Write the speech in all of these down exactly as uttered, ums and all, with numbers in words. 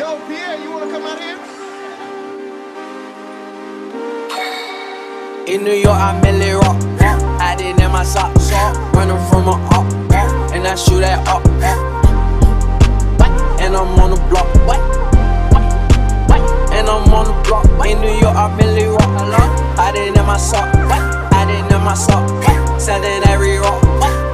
Yo, Pierre, you wanna come out here? In New York, I merely rock. I did in my socks, running from a up, and I shoot that up. And I'm on the block, and I'm on the block. In New York, I merely rock. I did in my sock, I did in my sock, selling every rock.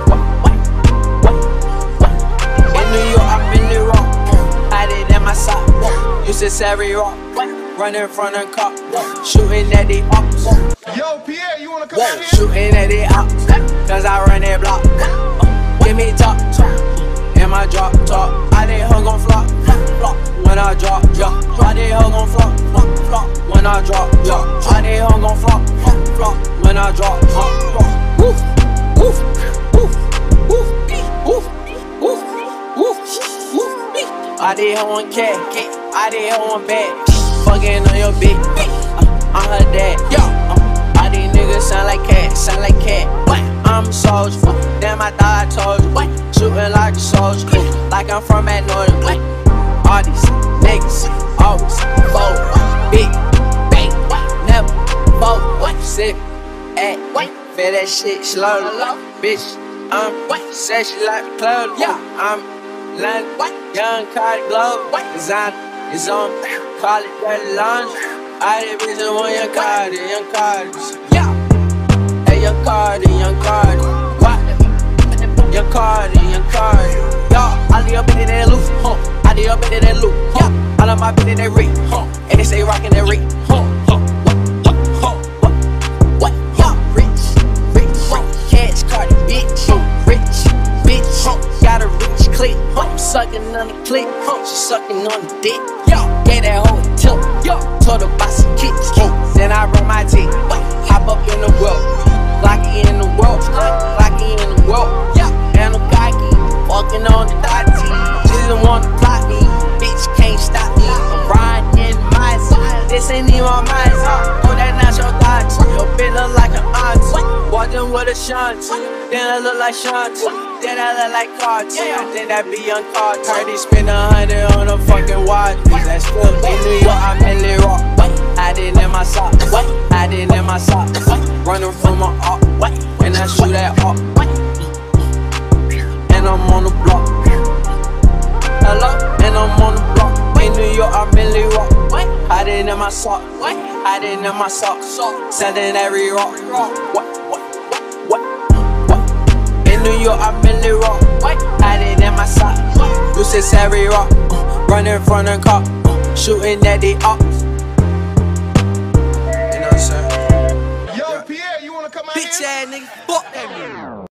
In New York, I merely rock. I did in my sock, used to every rock. Running from the cop, shooting at the ops. Yo, Pierre, you wanna come out here? Shooting at the ops, cause I run that block. Give me top, in my drop top. I did hug on flop, flop. When I drop, yeah. I did hug on flop, flop, flop. When I drop, yeah. I did hug on flop, flop, flop. When I drop, flop, flop. Woof, woof, woof, woof, woof, woof, woof, woof. I did hug on cat, I did hug on bed. Fucking on your bitch, uh, I'm her dad. Yo, uh, all these niggas sound like cat, sound like cat. What? I'm a soldier. Damn, I thought I told you. What? Shooting like a soldier, like I'm from Magnolia. What? All these niggas always fold. Big bang, never fold. What? Sick, act, feel that shit slowly. Bitch, I'm sexy like a cloud. Yeah, I'm London, young Cardi Glove, design. It's on, call it dirty laundry. I did reason one young Cardi, young Cardi. Yeah. Hey, young Cardi, young Cardi. What? Young Cardi, young Cardi. Y'all, I leave up in that loop, huh? I leave up in that loop, huh? All of my bitches they reek, huh? And they say rockin' that reek, huh? Huh? What? What? Huh? What? What? Y'all rich, rich, cash Cardi, bitch. Rich, bitch. Got a rich click, I'm sucking on the click, she sucking on the dick. Yo, gave that hoe a tip, yo, told her about some kicks. Then I run my teeth, hop up in the world, Glocky in the world, Glocky in the world. Yeah, and I'm cocky, walking on the dotty. She didn't want to plot me, bitch can't stop me. I'm riding in my zone, this ain't even my mind. Oh, that not your thoughts, your bitch look like an aunt. Walking with a shanty, then I look like shanty. Then I look like cards, yeah. Then that be young cards. Heard he spend a hundred on a fucking watch. That's still in New York, I'm merely rock. I did in my sock, I did in my sock. Running from my up, and I shoot that up. And I'm on the block. Hello, and I'm on the block. In New York, I'm merely rock. I did in my sock, I did in my sock. Selling every rock. What? In New York, I merely rock. I did in my sock. Used to every rock. Running from the cop. Shooting at the ops. You know what I'm saying? Yo, Pierre, you wanna come out here? Bitch ass nigga. Fuck that nigga.